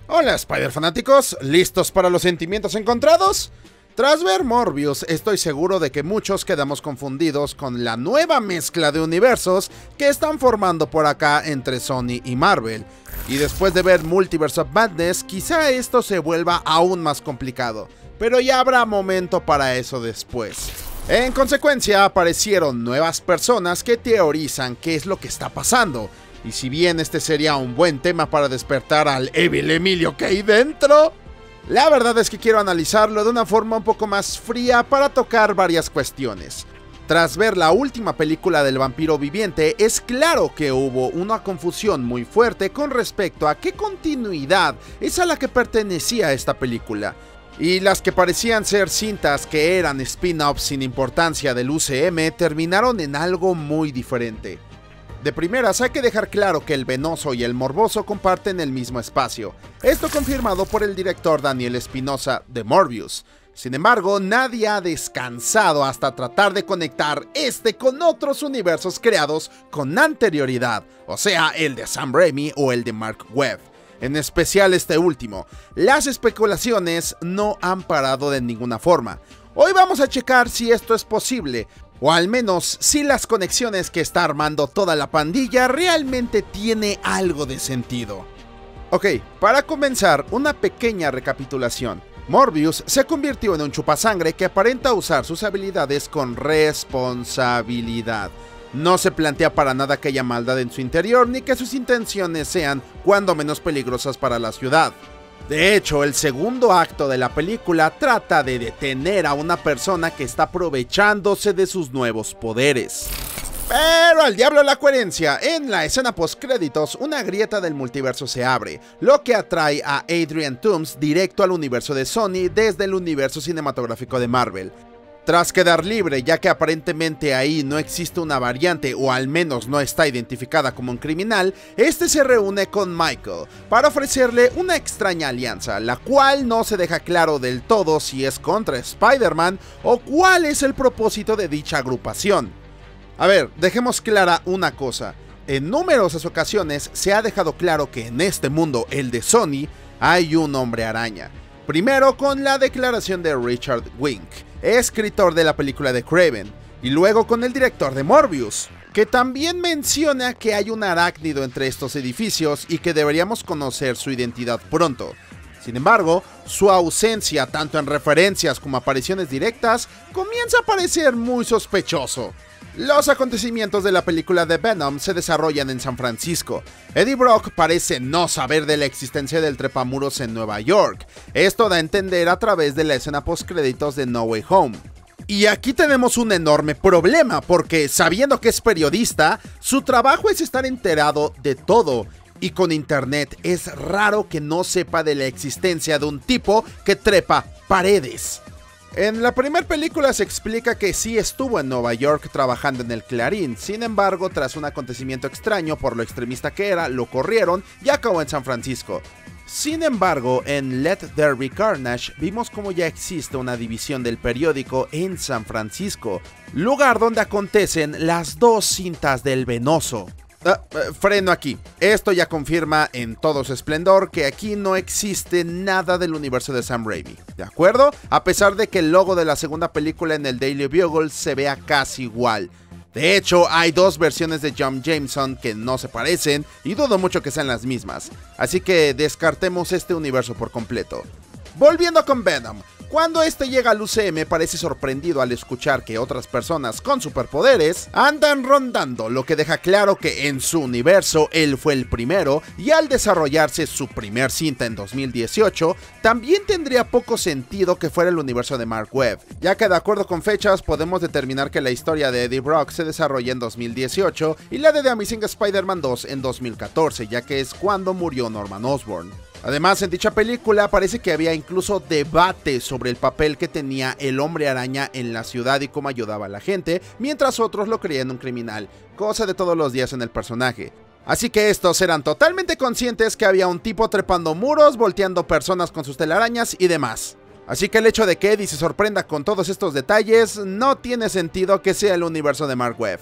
Hola Spider fanáticos, ¿listos para los sentimientos encontrados? Tras ver Morbius, estoy seguro de que muchos quedamos confundidos con la nueva mezcla de universos que están formando por acá entre Sony y Marvel. Y después de ver Multiverse of Madness, quizá esto se vuelva aún más complicado, pero ya habrá momento para eso después. En consecuencia, aparecieron nuevas personas que teorizan qué es lo que está pasando. Y si bien este sería un buen tema para despertar al Evil Emilio que hay dentro, la verdad es que quiero analizarlo de una forma un poco más fría para tocar varias cuestiones. Tras ver la última película del vampiro viviente, es claro que hubo una confusión muy fuerte con respecto a qué continuidad es a la que pertenecía esta película. Y las que parecían ser cintas que eran spin-offs sin importancia del UCM terminaron en algo muy diferente. De primeras hay que dejar claro que el venoso y el morboso comparten el mismo espacio, esto confirmado por el director Daniel Espinosa de Morbius. Sin embargo, nadie ha descansado hasta tratar de conectar este con otros universos creados con anterioridad, o sea, el de Sam Raimi o el de Mark Webb. En especial este último. Las especulaciones no han parado de ninguna forma. Hoy vamos a checar si esto es posible, o al menos si las conexiones que está armando toda la pandilla realmente tiene algo de sentido. Ok, para comenzar, una pequeña recapitulación. Morbius se convirtió en un chupasangre que aparenta usar sus habilidades con responsabilidad. No se plantea para nada que haya maldad en su interior ni que sus intenciones sean cuando menos peligrosas para la ciudad. De hecho, el segundo acto de la película trata de detener a una persona que está aprovechándose de sus nuevos poderes. Pero al diablo la coherencia, en la escena postcréditos una grieta del multiverso se abre, lo que atrae a Adrian Toomes directo al universo de Sony desde el universo cinematográfico de Marvel. Tras quedar libre, ya que aparentemente ahí no existe una variante o al menos no está identificada como un criminal, este se reúne con Michael para ofrecerle una extraña alianza, la cual no se deja claro del todo si es contra Spider-Man o cuál es el propósito de dicha agrupación. A ver, dejemos clara una cosa, en numerosas ocasiones se ha dejado claro que en este mundo, el de Sony, hay un hombre araña. Primero con la declaración de Richard Wink, escritor de la película de Kraven, y luego con el director de Morbius, que también menciona que hay un arácnido entre estos edificios y que deberíamos conocer su identidad pronto. Sin embargo, su ausencia tanto en referencias como apariciones directas comienza a parecer muy sospechoso. Los acontecimientos de la película de Venom se desarrollan en San Francisco. Eddie Brock parece no saber de la existencia del trepamuros en Nueva York. Esto da a entender a través de la escena postcréditos de No Way Home. Y aquí tenemos un enorme problema, porque sabiendo que es periodista, su trabajo es estar enterado de todo. Y con internet es raro que no sepa de la existencia de un tipo que trepa paredes. En la primera película se explica que sí estuvo en Nueva York trabajando en el Clarín, sin embargo, tras un acontecimiento extraño por lo extremista que era, lo corrieron y acabó en San Francisco. Sin embargo, en Let There Be Carnage vimos como ya existe una división del periódico en San Francisco, lugar donde acontecen las dos cintas del Venoso. Freno aquí. Esto ya confirma en todo su esplendor que aquí no existe nada del universo de Sam Raimi, ¿de acuerdo? A pesar de que el logo de la segunda película en el Daily Bugle se vea casi igual. De hecho, hay dos versiones de John Jameson que no se parecen y dudo mucho que sean las mismas, así que descartemos este universo por completo. Volviendo con Venom. Cuando este llega al UCM parece sorprendido al escuchar que otras personas con superpoderes andan rondando, lo que deja claro que en su universo él fue el primero y al desarrollarse su primer cinta en 2018 también tendría poco sentido que fuera el universo de Mark Webb, ya que de acuerdo con fechas podemos determinar que la historia de Eddie Brock se desarrolla en 2018 y la de The Amazing Spider-Man 2 en 2014, ya que es cuando murió Norman Osborn. Además, en dicha película parece que había incluso debate sobre el papel que tenía el Hombre Araña en la ciudad y cómo ayudaba a la gente, mientras otros lo creían un criminal, cosa de todos los días en el personaje. Así que estos eran totalmente conscientes que había un tipo trepando muros, volteando personas con sus telarañas y demás. Así que el hecho de que Eddie se sorprenda con todos estos detalles no tiene sentido que sea el universo de Mark Webb.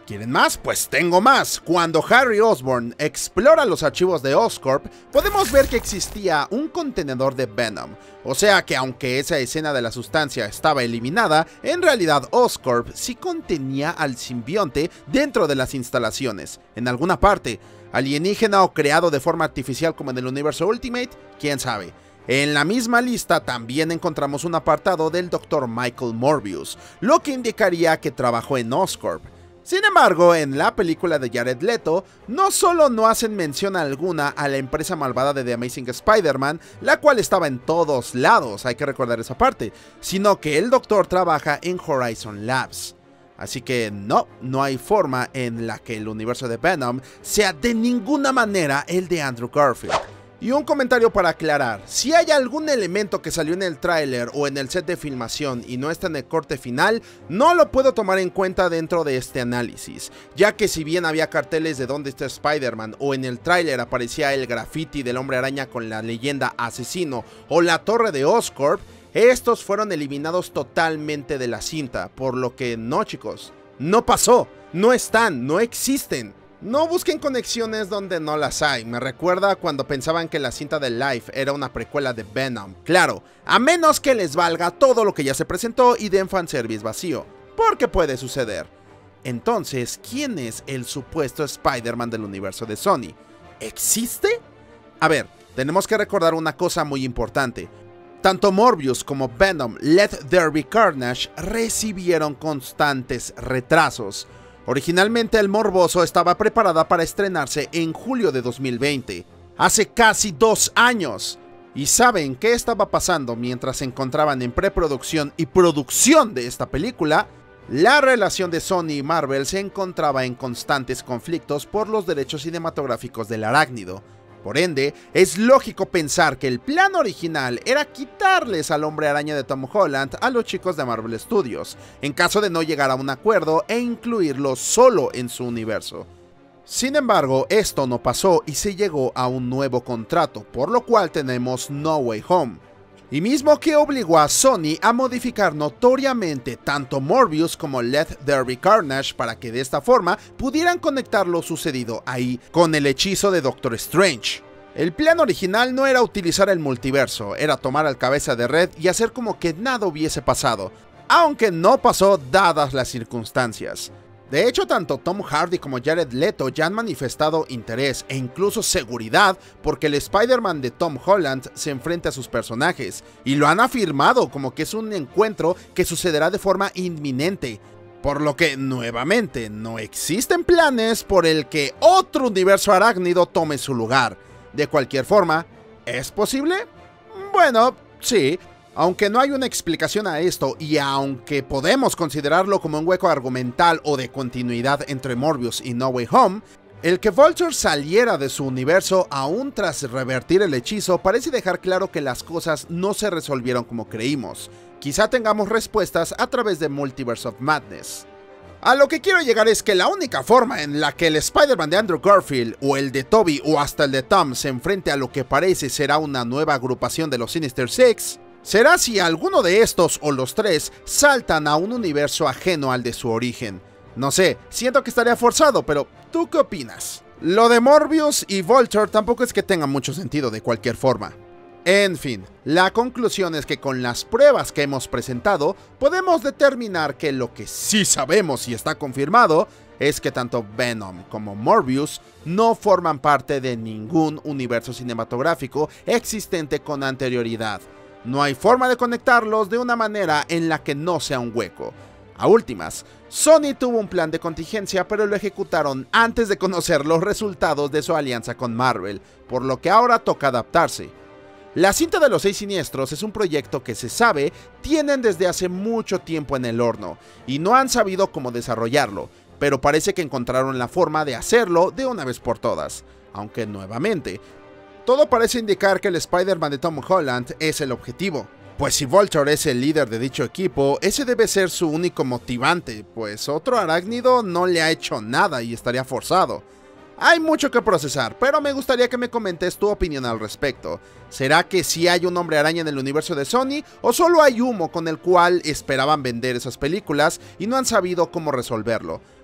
¿Quieren más? Pues tengo más. Cuando Harry Osborn explora los archivos de Oscorp, podemos ver que existía un contenedor de Venom. O sea que aunque esa escena de la sustancia estaba eliminada, en realidad Oscorp sí contenía al simbionte dentro de las instalaciones, en alguna parte. Alienígena o creado de forma artificial como en el universo Ultimate, quién sabe. En la misma lista también encontramos un apartado del Dr. Michael Morbius, lo que indicaría que trabajó en Oscorp. Sin embargo, en la película de Jared Leto, no solo no hacen mención alguna a la empresa malvada de The Amazing Spider-Man, la cual estaba en todos lados, hay que recordar esa parte, sino que el Doctor trabaja en Horizon Labs. Así que no hay forma en la que el universo de Venom sea de ninguna manera el de Andrew Garfield. Y un comentario para aclarar, si hay algún elemento que salió en el tráiler o en el set de filmación y no está en el corte final, no lo puedo tomar en cuenta dentro de este análisis, ya que si bien había carteles de dónde está Spider-Man o en el tráiler aparecía el graffiti del Hombre Araña con la leyenda asesino o la torre de Oscorp, estos fueron eliminados totalmente de la cinta, por lo que no chicos, no pasó, no están, no existen. No busquen conexiones donde no las hay, me recuerda cuando pensaban que la cinta de Life era una precuela de Venom. Claro, a menos que les valga todo lo que ya se presentó y den fanservice vacío, porque puede suceder. Entonces, ¿quién es el supuesto Spider-Man del universo de Sony? ¿Existe? A ver, tenemos que recordar una cosa muy importante. Tanto Morbius como Venom Let There Be Carnage recibieron constantes retrasos. Originalmente el morboso estaba preparada para estrenarse en julio de 2020, hace casi 2 años. ¿Y saben qué estaba pasando mientras se encontraban en preproducción y producción de esta película? La relación de Sony y Marvel se encontraba en constantes conflictos por los derechos cinematográficos del arácnido. Por ende, es lógico pensar que el plan original era quitarles al Hombre Araña de Tom Holland a los chicos de Marvel Studios, en caso de no llegar a un acuerdo e incluirlo solo en su universo. Sin embargo, esto no pasó y se llegó a un nuevo contrato, por lo cual tenemos No Way Home. Y mismo que obligó a Sony a modificar notoriamente tanto Morbius como Let There Be Carnage para que de esta forma pudieran conectar lo sucedido ahí con el hechizo de Doctor Strange. El plan original no era utilizar el multiverso, era tomar al Cabeza de Red y hacer como que nada hubiese pasado, aunque no pasó dadas las circunstancias. De hecho, tanto Tom Hardy como Jared Leto ya han manifestado interés e incluso seguridad porque el Spider-Man de Tom Holland se enfrenta a sus personajes, y lo han afirmado como que es un encuentro que sucederá de forma inminente, por lo que, nuevamente, no existen planes por el que otro universo arácnido tome su lugar. De cualquier forma, ¿es posible? Bueno, sí. Aunque no hay una explicación a esto y aunque podemos considerarlo como un hueco argumental o de continuidad entre Morbius y No Way Home, el que Vulture saliera de su universo aún tras revertir el hechizo parece dejar claro que las cosas no se resolvieron como creímos. Quizá tengamos respuestas a través de Multiverse of Madness. A lo que quiero llegar es que la única forma en la que el Spider-Man de Andrew Garfield o el de Tobey o hasta el de Tom se enfrente a lo que parece será una nueva agrupación de los Sinister Six será si alguno de estos o los tres saltan a un universo ajeno al de su origen. No sé, siento que estaría forzado, pero ¿tú qué opinas? Lo de Morbius y Vulture tampoco es que tenga mucho sentido de cualquier forma. En fin, la conclusión es que con las pruebas que hemos presentado, podemos determinar que lo que sí sabemos y está confirmado es que tanto Venom como Morbius no forman parte de ningún universo cinematográfico existente con anterioridad. No hay forma de conectarlos de una manera en la que no sea un hueco. A últimas, Sony tuvo un plan de contingencia, pero lo ejecutaron antes de conocer los resultados de su alianza con Marvel, por lo que ahora toca adaptarse. La cinta de los 6 siniestros es un proyecto que se sabe tienen desde hace mucho tiempo en el horno, y no han sabido cómo desarrollarlo, pero parece que encontraron la forma de hacerlo de una vez por todas, aunque nuevamente, todo parece indicar que el Spider-Man de Tom Holland es el objetivo. Pues si Vulture es el líder de dicho equipo, ese debe ser su único motivante, pues otro arácnido no le ha hecho nada y estaría forzado. Hay mucho que procesar, pero me gustaría que me comentes tu opinión al respecto. ¿Será que sí hay un Hombre Araña en el universo de Sony, o solo hay humo con el cual esperaban vender esas películas y no han sabido cómo resolverlo?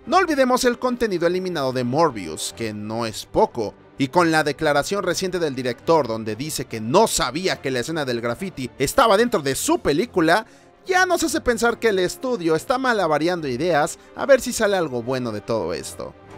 No olvidemos el contenido eliminado de Morbius, que no es poco, y con la declaración reciente del director donde dice que no sabía que la escena del graffiti estaba dentro de su película, ya nos hace pensar que el estudio está malavariando ideas a ver si sale algo bueno de todo esto.